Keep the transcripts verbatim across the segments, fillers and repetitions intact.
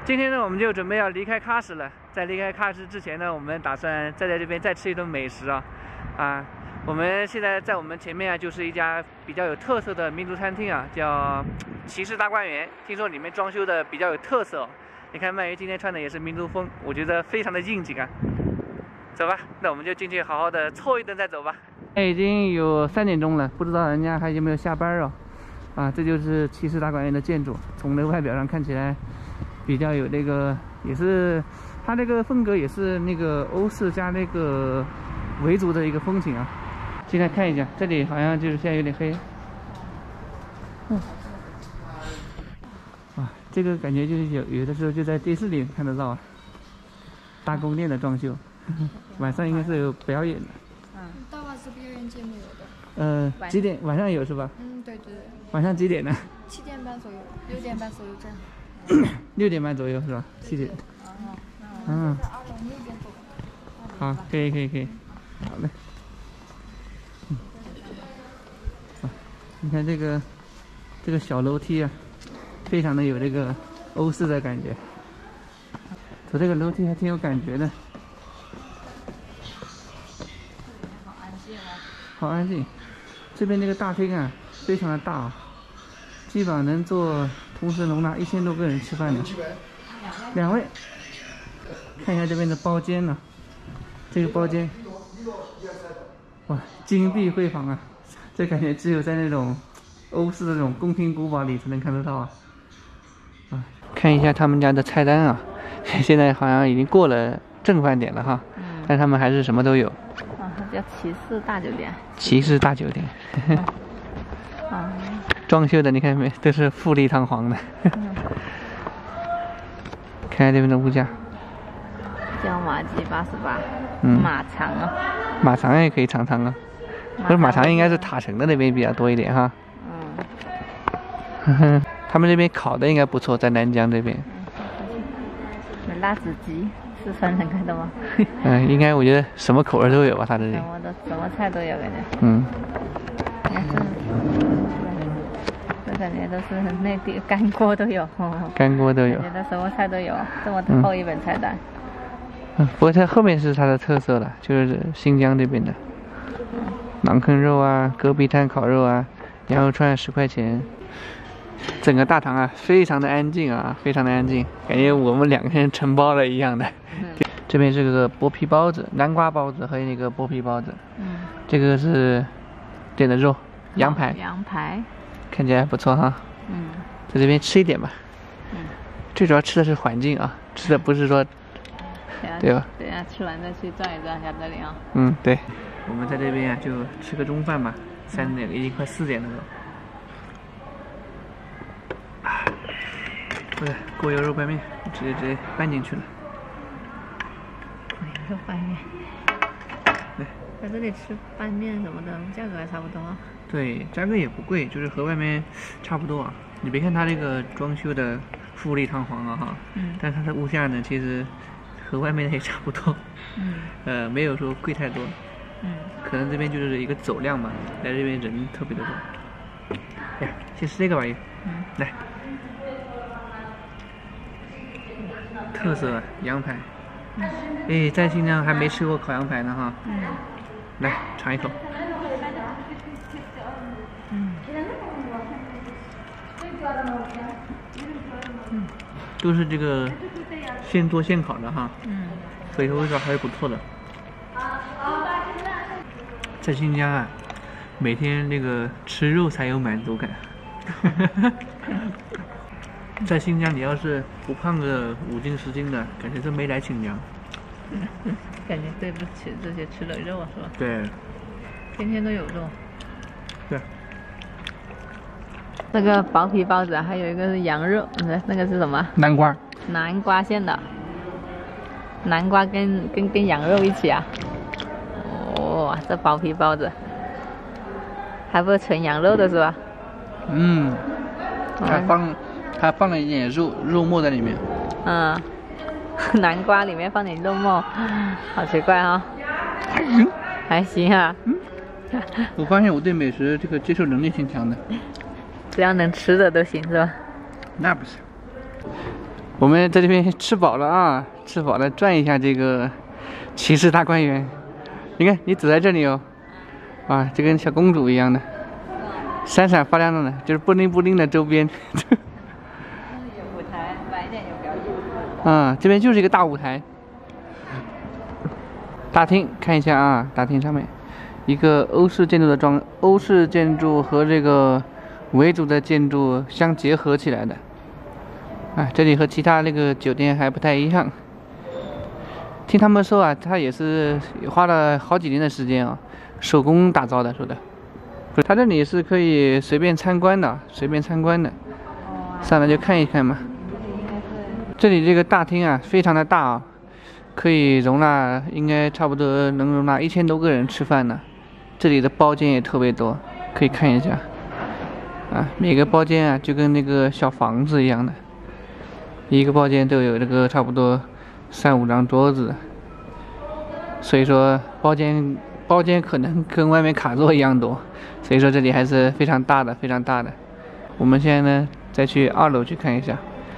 今天呢，我们就准备要离开喀什了。在离开喀什之前呢，我们打算再在这边再吃一顿美食啊！啊，我们现在在我们前面啊，就是一家比较有特色的民族餐厅啊，叫骑士大观园。听说里面装修的比较有特色哦。你看鳗鱼今天穿的也是民族风，我觉得非常的应景啊。走吧，那我们就进去好好的凑一顿再走吧。现在已经有三点钟了，不知道人家还有没有下班哦。啊，这就是骑士大观园的建筑，从那个外表上看起来比较有那个，也是它那个风格也是那个欧式加那个维族的一个风情啊。进来看一下，这里好像就是现在有点黑。嗯，哇，这个感觉就是有有的时候就在电视里看得到啊，大宫殿的装修，晚上应该是有表演的。 嗯，大瓦斯表演节目有的。 呃，几点？晚上有是吧？ 嗯，对对。晚上几点呢？ 七点半左右，六点半左右这样。 六点半左右是吧？七点。 哦， 嗯。 在二楼那边走。 好，可以可以可以，好嘞。嗯。啊，你看这个这个小楼梯啊，非常的有这个欧式的感觉。走这个楼梯还挺有感觉的。 好安静哦。 好安静。这边这个大厅啊，非常的大啊，基本上能坐同时容纳一千多个人吃饭的。两位，看一下这边的包间呢、啊，这个包间，哇，金碧辉煌啊！这感觉只有在那种欧式的那种宫廷古堡里才能看得到啊。啊，看一下他们家的菜单啊，现在好像已经过了正饭点了哈，嗯、但他们还是什么都有。 啊，它叫骑士大酒店。 骑士大酒店。 啊。 装修的你看没，都是富丽堂皇的。嗯、看看这边的物价。 椒麻鸡八十八。 嗯。 马肠啊。 马肠也可以尝尝啊。不是马肠应该是塔城的那边比较多一点哈。嗯。他们这边烤的应该不错，在南疆这边。 嗯。辣子鸡是分那个的吗？ 嗯，应该我觉得什么口味都有吧，他这里。 什么的什么菜都有感觉。 嗯。 应该是。这感觉都是内地干锅都有。 干锅都有。 觉得什么菜都有，这么厚一本菜单。 嗯，不过它后面是它的特色了，就是新疆这边的。馕坑肉啊，戈壁滩烤肉啊，羊肉串十块钱。整个大堂啊，非常的安静啊，非常的安静，感觉我们两个人承包了一样的。嗯、这边是个剥皮包子，南瓜包子和那个剥皮包子。嗯。这个是点的肉，羊排。 羊排。看起来不错哈。嗯。在这边吃一点吧。嗯。最主要吃的是环境啊，吃的不是说。对吧？ 等下吃完再去转一转一下这里啊。 嗯，对。我们在这边啊，就吃个中饭吧，三点已经快四点了。啊，不是锅油肉拌面，直接直接拌进去了。 肉拌面。 对。 在这里吃拌面什么的，价格还差不多。 对，价格也不贵，就是和外面差不多啊。你别看它这个装修的富丽堂皇啊哈，嗯，但它的物价呢，其实。和外面的也差不多，嗯，呃，没有说贵太多，嗯，可能这边就是一个走量嘛，来这边人特别的多。哎呀，先吃这个吧，也，嗯，来，特色羊排，嗯，哎，在新疆还没吃过烤羊排呢哈，嗯，来尝一口，嗯，嗯，都是这个。现做现烤的哈，嗯，所以说味道还是不错的。在新疆啊，每天那个吃肉才有满足感。在新疆，你要是不胖个五斤十斤的，感觉都没来新疆。 感觉对不起这些吃的肉是吧？ 对。 天天都有肉。 对。 那个薄皮包子，还有一个是羊肉，那个是什么？ 南瓜。 南瓜馅的，南瓜跟跟跟羊肉一起啊！哦，这薄皮包子，还不是纯羊肉的是吧？ 嗯，还放还放了一点肉肉末在里面。 嗯，南瓜里面放点肉末，好奇怪啊、哦！嗯，还行啊。嗯， 我发现我对美食这个接受能力挺强的。 只要能吃的都行是吧？ 那不是。 我们在这边吃饱了啊，吃饱了，转一下这个骑士大观园。你看，你走在这里哦，啊，就跟小公主一样的，闪闪发亮的呢，就是布灵布灵的周边。 有舞台，晚一点有表演。 啊，这边就是一个大舞台。大厅看一下啊，大厅上面一个欧式建筑的装，欧式建筑和这个维族的建筑相结合起来的。啊，这里和其他那个酒店还不太一样。听他们说啊，他也是花了好几年的时间啊，手工打造的，说的。他这里是可以随便参观的，随便参观的，上来就看一看嘛。这里这个大厅啊，非常的大啊，可以容纳应该差不多能容纳一千多个人吃饭呢。这里的包间也特别多，可以看一下。啊，每个包间啊就跟那个小房子一样的，一个包间都有这个差不多三五张桌子，所以说包间包间可能跟外面卡座一样多，所以说这里还是非常大的，非常大的。我们现在呢再去二楼去看一下，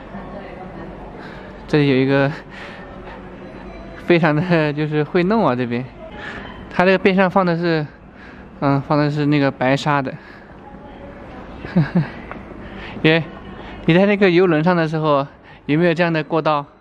这里有一个非常的就是会弄啊，这边它这个边上放的是嗯放的是那个白沙的。耶，你在那个游轮上的时候有没有这样的过道？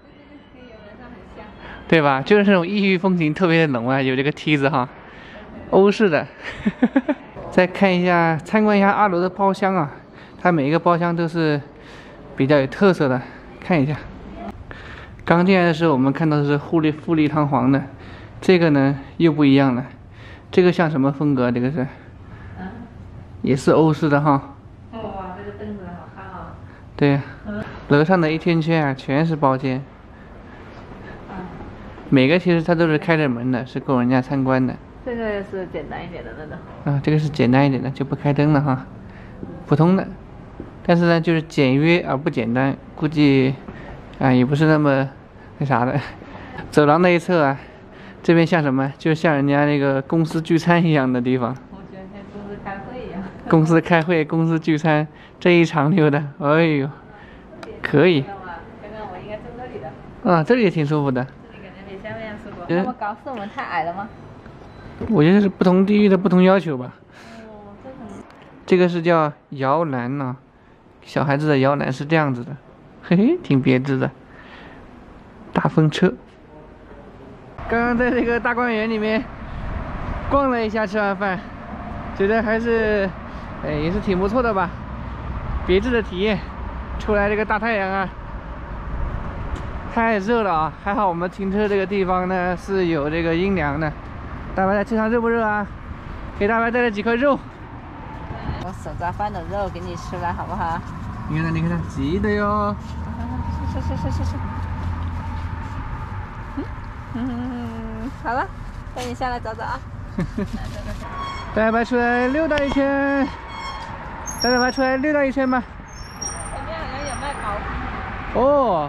对吧？就是那种异域风情特别的浓啊，有这个梯子哈，欧式的。再看一下，参观一下二楼的包厢啊，它每一个包厢都是比较有特色的，看一下。刚进来的时候我们看到的是富丽富丽堂皇的，这个呢又不一样了，这个像什么风格？这个是，也是欧式的哈。 哇，这个凳子好看哦。 对，楼上的一圈圈啊，全是包间。每个其实它都是开着门的，是供人家参观的。 这个是简单一点的那种。 啊，这个是简单一点的，就不开灯了哈，普通的。但是呢，就是简约而不简单，估计啊也不是那么那啥的。走廊那一侧啊，这边像什么？就像人家那个公司聚餐一样的地方。 我觉得像公司开会一样。 公司开会，公司聚餐，这一长溜的，哎呦，可以。 刚刚我应该坐这里的。 啊，这里也挺舒服的。 下面舒服。那么高是我们太矮了吗？ 我觉得是不同地域的不同要求吧。 哦，这种。 这个是叫摇篮呢、啊，小孩子的摇篮是这样子的，嘿嘿，挺别致的。大风车。刚刚在这个大观园里面逛了一下，吃完饭，觉得还是，哎，也是挺不错的吧，别致的体验。出来这个大太阳啊。太热了啊！还好我们停车这个地方呢是有这个阴凉的。大白菜车上热不热啊？给大白带了几块肉。 我手抓饭的肉给你吃了，好不好？ 你看它，你看它，急的哟。 是是是是是。嗯嗯，好了，带你下来走走啊。 带大白出来溜达一圈，带大白出来溜达一圈吧。 前面好像有卖刨冰。 哦。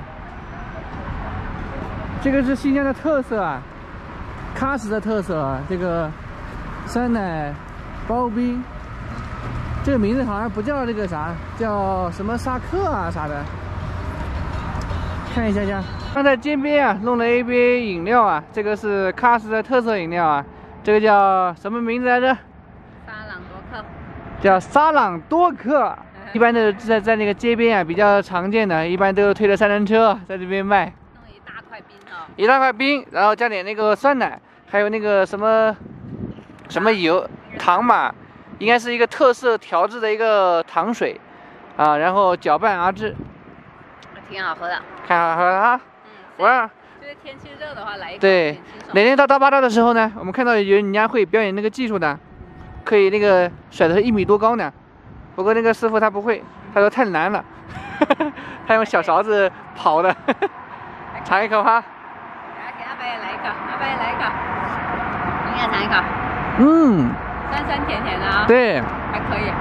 这个是新疆的特色啊，喀什的特色啊，这个酸奶刨冰，这个名字好像不叫这个啥，叫什么沙克啊啥的。看一下下，刚才街边啊弄了一杯饮料啊，这个是喀什的特色饮料啊，这个叫什么名字来着？ 沙朗多克。 叫沙朗多克，一般都是在在那个街边啊比较常见的，一般都是推着三轮车在这边卖。一大块冰，然后加点那个酸奶，还有那个什么什么油糖嘛，应该是一个特色调制的一个糖水啊，然后搅拌而至， 挺好喝的， 看好喝啊！嗯，我让就是天气热的话来一个。 对，哪天到大巴扎的时候呢，我们看到有人家会表演那个技术的，可以那个甩的一米多高呢，不过那个师傅他不会，他说太难了，他用小勺子跑的，尝一口哈。 给阿白也来一口，阿白也来一口，你也尝一口。 嗯， 酸酸甜甜的啊、哦。 对， 还可以。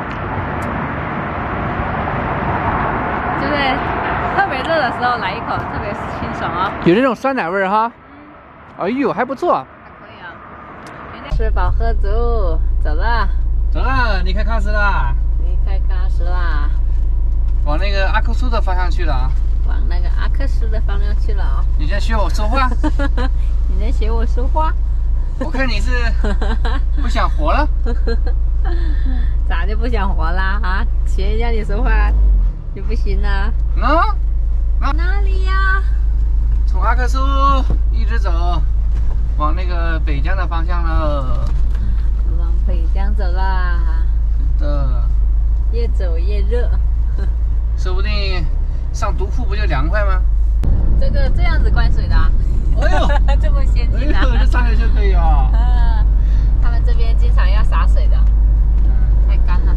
就是特别热的时候来一口，特别清爽啊、哦。 有那种酸奶味儿哈。哎呦，还不错。 还可以啊。吃饱喝足，走了。 走了，离开喀什了。 离开喀什啦。 往那个阿克苏的方向去了啊。 往那个阿克斯的方向去了啊！ 你在学我说话？ 你在学我说话？ 我看你是不想活了。 咋就不想活啦？啊，学一下你说话就不行啦？ 啊？ 哪里呀？ 从阿克苏一直走，往那个北疆的方向了。 往北疆走啦。 是的。 越走越热。 说不定上独库不就凉快吗？ 这个这样子灌水的、啊？ 哎呦， 这么先进啊！ 哎呦，这上来就可以啊。 啊，他们这边经常要洒水的，太干了。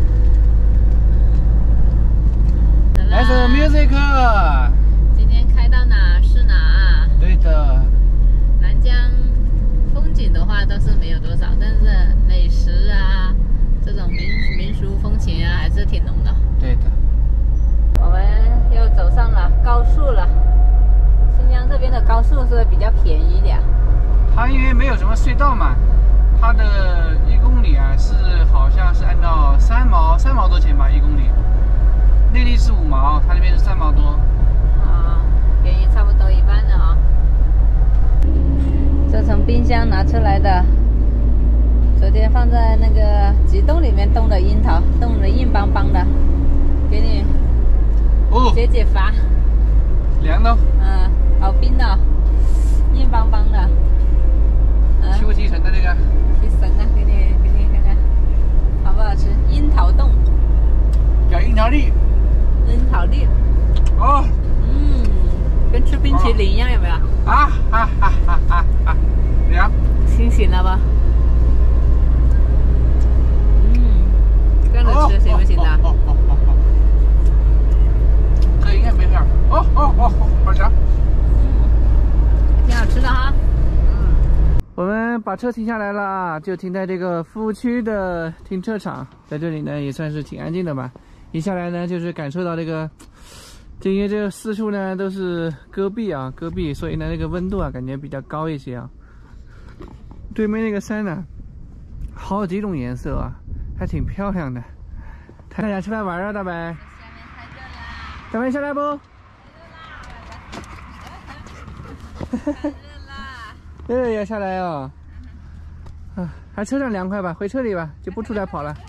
来首 music。 今天开到哪是哪。 对的。 南疆风景的话倒是没有多少，但是美食啊，这种民民俗风情啊，还是挺浓的。 对的。 我们又走上了高速了。新疆这边的高速是比较便宜一点。 它因为没有什么隧道嘛，它的一公里啊是好像是按照三毛三毛多钱吧一公里，内地是五毛，它那边是三毛多。 啊，便宜差不多一半了啊。这从冰箱拿出来的，昨天放在那个急冻里面冻的樱桃，冻得硬邦邦的，给你哦解解乏。 凉的。 嗯，好冰的，硬邦邦的。嗯， 提不提神的那个？ 提神啊，给你给你看看，好不好吃？樱桃冻。 叫樱桃粒。 樱桃粒。 哦。 嗯，跟吃冰淇淋一样，有没有？ 啊哈哈哈哈哈！凉。 清醒了吧？嗯，这样子吃行不行的？ 哦哦哦哦。这应该没事。哦哦哦，好香。 嗯，挺好吃的哈。 嗯。我们把车停下来了，就停在这个服务区的停车场，在这里呢也算是挺安静的吧。一下来呢，就是感受到这个，就因为这四处呢都是戈壁啊，戈壁，所以呢那个温度啊感觉比较高一些啊。对面那个山呢，好几种颜色啊，还挺漂亮的。大家出来玩啊，大白。大白下来不？热了要下来哦。啊，还车上凉快吧？回车里吧，就不出来跑了。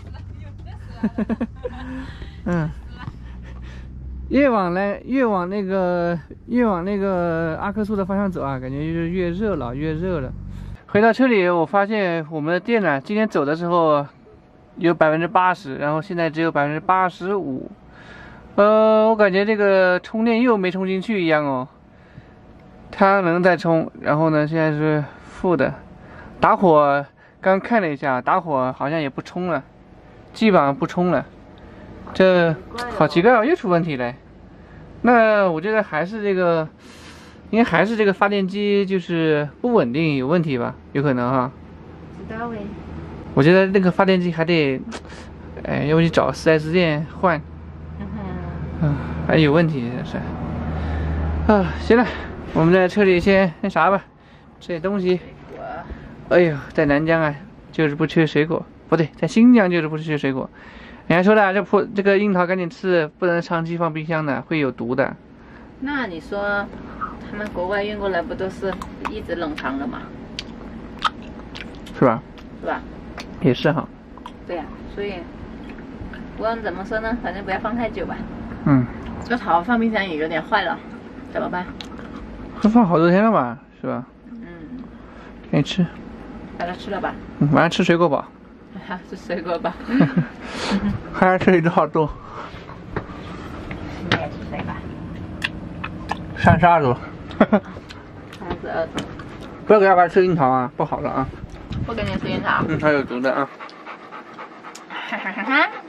嗯，越往来越往那个越往那个阿克苏的方向走啊，感觉就是越热了，越热了。回到车里，我发现我们的电呢，今天走的时候有百分之八十，然后现在只有百分之八十五。呃，我感觉这个充电又没充进去一样哦。它能再充，然后呢，现在是负的。打火刚看了一下，打火好像也不充了，基本上不充了。这好奇怪哦，又出问题了。那我觉得还是这个，应该还是这个发电机就是不稳定，有问题吧？有可能哈。 知道喂。 我觉得那个发电机还得，哎，要不去找四 S 店换。嗯哼。啊，还有问题这是。啊，行了。我们在车里先那啥吧，吃点东西。哎呦，在南疆啊，就是不缺水果，不对，在新疆就是不缺水果。人家说的，这葡这个樱桃赶紧吃，不能长期放冰箱的，会有毒的。 那你说，他们国外运过来不都是一直冷藏的吗？ 是吧？ 是吧？ 也是哈。 对呀、啊，所以不管怎么说呢，反正不要放太久吧。 嗯。 这桃放冰箱也有点坏了，怎么办？ 都放好多天了吧，是吧？ 嗯。 给你吃。 把它吃了吧。 嗯，晚上吃水果吧。 还是水果吧。 还是吃一只好多。 你也吃水吧。 三十二度。 三十二度。 不要给大白吃樱桃啊，不好了啊。 不给你吃樱桃。 嗯，它有毒的啊。 哈哈哈哈。